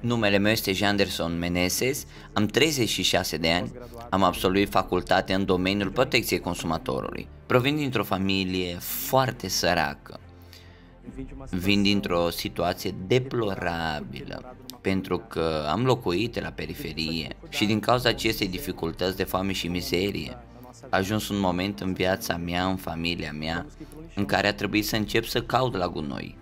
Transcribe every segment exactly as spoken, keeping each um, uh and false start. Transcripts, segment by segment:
Numele meu este Janderson Meneses, am treizeci și șase de ani, am absolvit facultatea în domeniul protecției consumatorului. Provin dintr-o familie foarte săracă. Vin dintr-o situație deplorabilă, pentru că am locuit la periferie și din cauza acestei dificultăți de foame și mizerie, a ajuns un moment în viața mea, în familia mea, în care a trebuit să încep să caut la gunoi.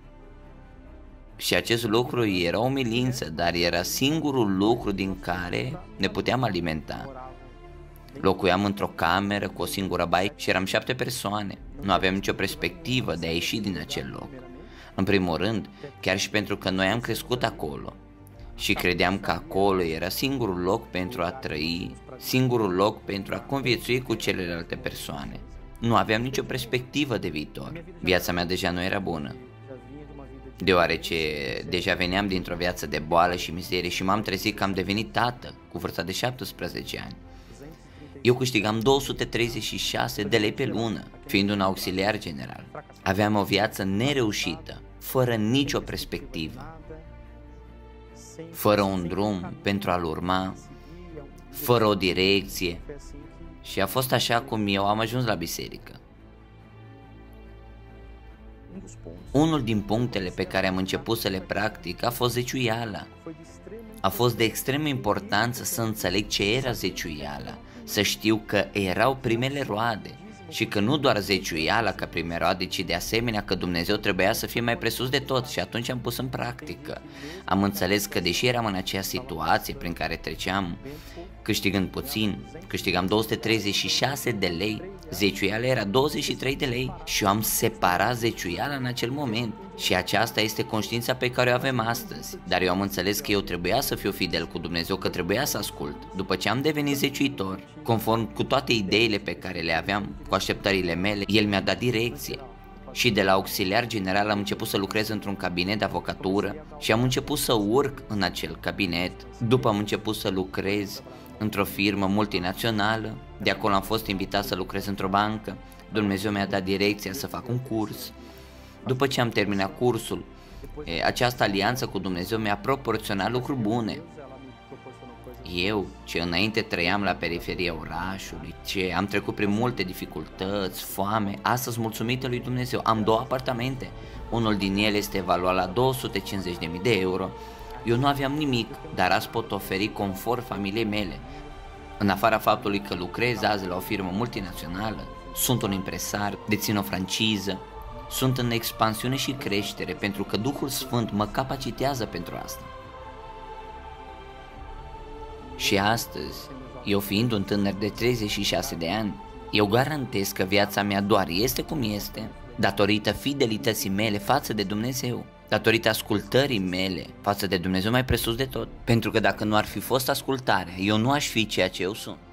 Și acest lucru era o umilință, dar era singurul lucru din care ne puteam alimenta. Locuiam într-o cameră cu o singură baie și eram șapte persoane. Nu aveam nicio perspectivă de a ieși din acel loc. În primul rând, chiar și pentru că noi am crescut acolo și credeam că acolo era singurul loc pentru a trăi, singurul loc pentru a conviețui cu celelalte persoane. Nu aveam nicio perspectivă de viitor. Viața mea deja nu era bună, deoarece deja veneam dintr-o viață de boală și mizerie și m-am trezit că am devenit tată cu vârsta de șaptesprezece ani. Eu câștigam două sute treizeci și șase de lei pe lună, fiind un auxiliar general. Aveam o viață nereușită, fără nicio perspectivă, fără un drum pentru a-l urma, fără o direcție, și a fost așa cum eu am ajuns la biserică. Unul din punctele pe care am început să le practic a fost zeciuiala. A fost de extremă importanță să înțeleg ce era zeciuiala, să știu că erau primele roade și că nu doar zeciuiala ca prime roade, ci de asemenea că Dumnezeu trebuia să fie mai presus de tot, și atunci am pus în practică. Am înțeles că deși eram în aceea situație prin care treceam, câștigând puțin, câștigam două sute treizeci și șase de lei, zeciuiala era douăzeci și trei de lei și eu am separat zeciuiala în acel moment. Și aceasta este conștiința pe care o avem astăzi. Dar eu am înțeles că eu trebuia să fiu fidel cu Dumnezeu, că trebuia să ascult. După ce am devenit zeciuitor, conform cu toate ideile pe care le aveam, cu așteptările mele, El mi-a dat direcție. Și de la auxiliar general am început să lucrez într-un cabinet de avocatură și am început să urc în acel cabinet. După am început să lucrez într-o firmă multinațională, de acolo am fost invitat să lucrez într-o bancă. Dumnezeu mi-a dat direcția să fac un curs. După ce am terminat cursul, această alianță cu Dumnezeu mi-a proporționat lucruri bune. Eu, ce înainte trăiam la periferia orașului, ce am trecut prin multe dificultăți, foame, astăzi, mulțumită lui Dumnezeu, am două apartamente. Unul din ele este evaluat la două sute cincizeci de mii de euro. Eu nu aveam nimic, dar azi pot oferi confort familiei mele. În afara faptului că lucrez azi la o firmă multinațională, sunt un impresar, dețin o franciză, sunt în expansiune și creștere, pentru că Duhul Sfânt mă capacitează pentru asta. Și astăzi, eu fiind un tânăr de treizeci și șase de ani, eu garantez că viața mea doar este cum este, datorită fidelității mele față de Dumnezeu, datorită ascultării mele față de Dumnezeu mai presus de tot. Pentru că dacă nu ar fi fost ascultarea, eu nu aș fi ceea ce eu sunt.